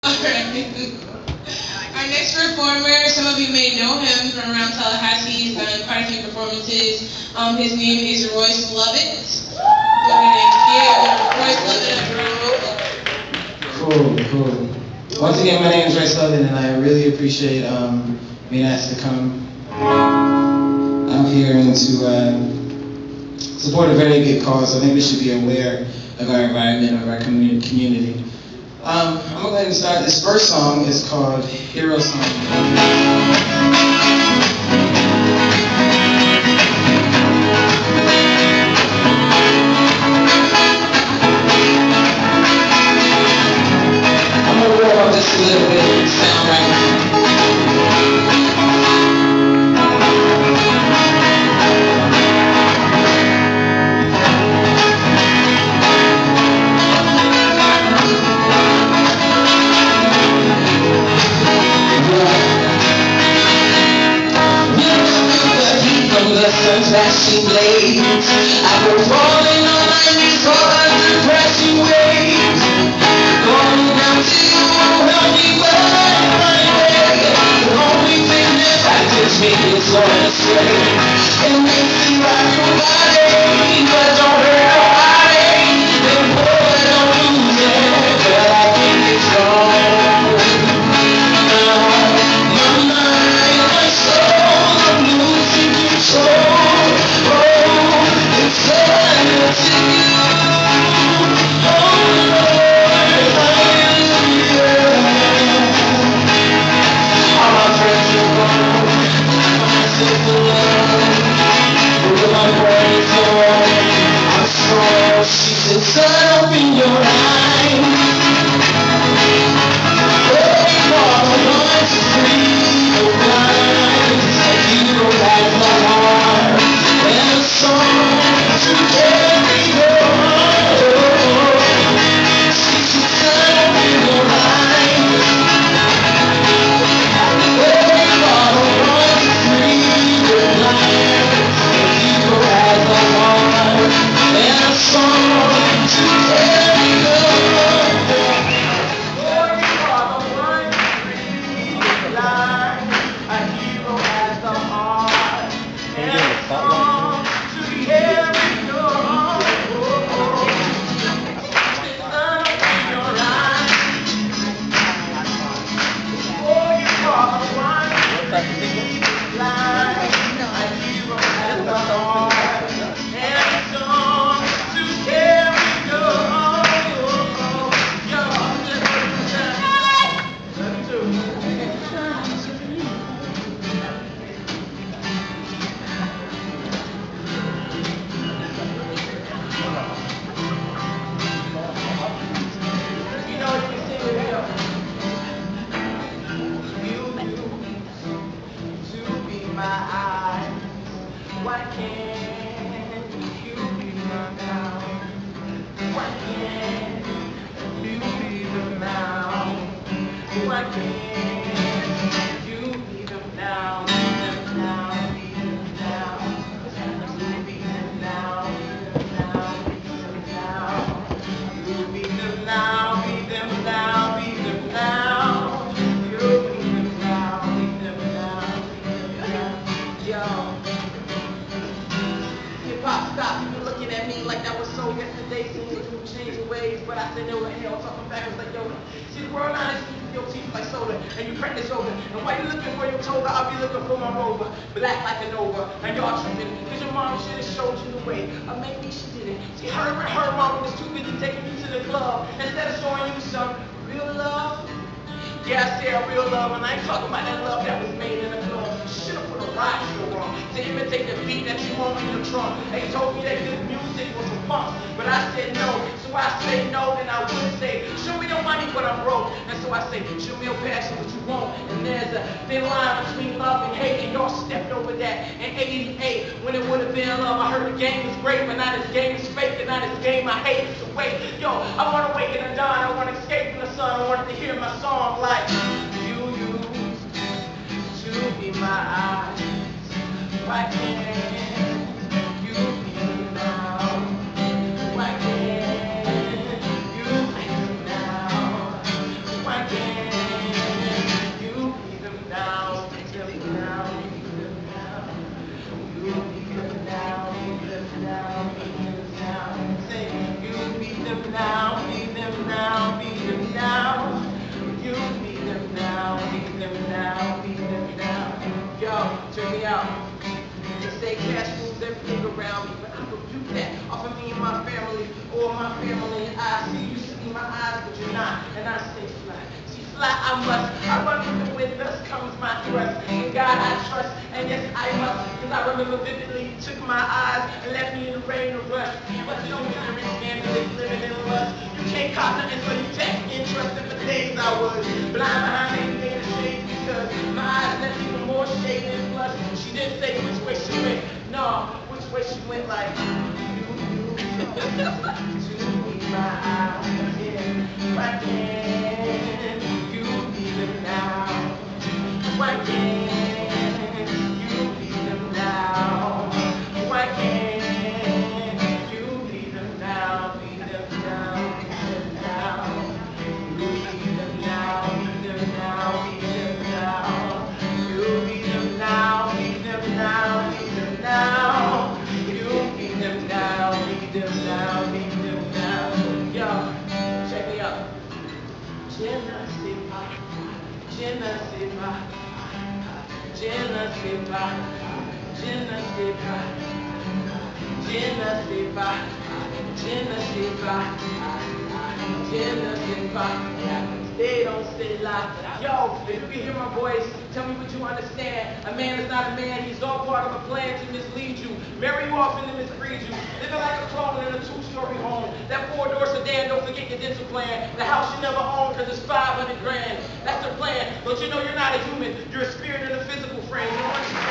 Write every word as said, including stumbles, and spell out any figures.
Alright. Our next performer, some of you may know him from around Tallahassee. He's done quite a few performances. Um, his name is Royce Lovett. Go ahead and give Royce Lovett a round of applause. Cool, cool. Once again, my name is Royce Lovett, and I really appreciate um, being asked to come out here and to uh, support a very good cause. I think we should be aware of our environment, of our commu- community. Um, I'm going to go ahead and start. This first song is called Hero Song. Just a little bit of sound right now. From the sun's flashing blades, I go falling on my knees for a depressing waves. Going down to you, help me run, run away. The only thing that frightens me is going astray. It makes me rock your body, but don't hurt nobody. Then boy, don't lose it, but I think it's wrong. My mind, my soul, I'm losing control. Oh, it's up to you. She said, son, open your eyes. Waiting for the one to free the blind. A hero has the heart and a song to carry your heart. She said, son, open your eyes. Waiting for the one to free the blind. A hero has the heart and a song to carry your heart. Waiting for the one to free the blind. A hero has the heart and a song to carry your heart. Sun open your eyes. Waiting for the one to free the blind. A hero has the heart and a song to carry your heart. Yo, I'm just looking at Let me do. You know you can sing it up. You used to be my eyes. Why can't you be my now? Why can't you be the now? Why can't you be the now? Be the now, be the now. You be the now, be the now, be the now. You be the now, be the now, be the now. You be the now, be the now, be the now. Yo. Hip-hop stop, you looking at me like that was so yesterday. Seeing you change your ways, but I said no to hell, talking backwards like Yoda. See the world honest, your teeth like soda, and you practice over. And while you looking for your toga, I'll be looking for my rover. Black like a Nova, and y'all tripping, cause your mom should have showed you the way. Or maybe she didn't. See, her and her mama was too busy taking you to the club, instead of showing you some real love. Yeah, I said real love, and I ain't talking about that love that was made in the club. Should've put a rock show on to imitate the beat that you want in the trunk. They told me that good music was a funk, but I said no. So I say no, then I would say, show me your money, but I'm broke. And so I say, show me your passion, what you want. And there's a thin line between love and hate, and y'all stepped over that in eighty-eight when it would have been love. I heard the game was great, but now this game is fake, and now this game I hate. So wait, yo, I wanna wake in the dawn, I wanna escape from the sun, I wanted to hear my song like you used to be my eyes. Why can't you be now? Why can't you be now? Why can't cash moves everything around me, but I rebuke that off of me and my family, or my family and I. See, you see my eyes, but you're not, and I stay fly. See, fly I must, I run with the wind, thus comes my thrust. In God I trust, and yes I must, because I remember vividly, you took my eyes and left me in the rain of rust. But you don't get the rich man that is living in lust. You can't cop nothing, so you take interest in the days I was blind behind anything in the shade, because my eyes left even more shade and plus. She didn't say which way she went, no, which way she went like you, you, to me, my eyes, yeah. Why can't you be them now? Why can't you be them now? Why can't you be them now? Be them now, be them now. You be them now, be them now, be them now. You be them now, be them now, be them now. You be them now, be them now, be them now. Yo, check me out. Je ne sais pas, je ne sais pas, je ne sais pas, je ne sais pas, je ne sais pas, je ne sais pas, je ne sais pas. They don't say lie. Yo, if you can hear my voice, tell me what you understand. A man is not a man, he's all part of a plan to mislead you, marry you off and to misbreed you. Living like a clone in a two-story home. That four-door sedan, don't forget your dental plan. The house you never owned because it's five hundred grand. That's the plan. Don't you know you're not a human? You're a spirit in a physical frame. You know what?